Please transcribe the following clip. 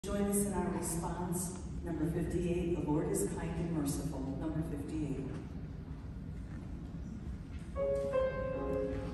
Join us in our response, number 58, the Lord is kind and merciful, number 58.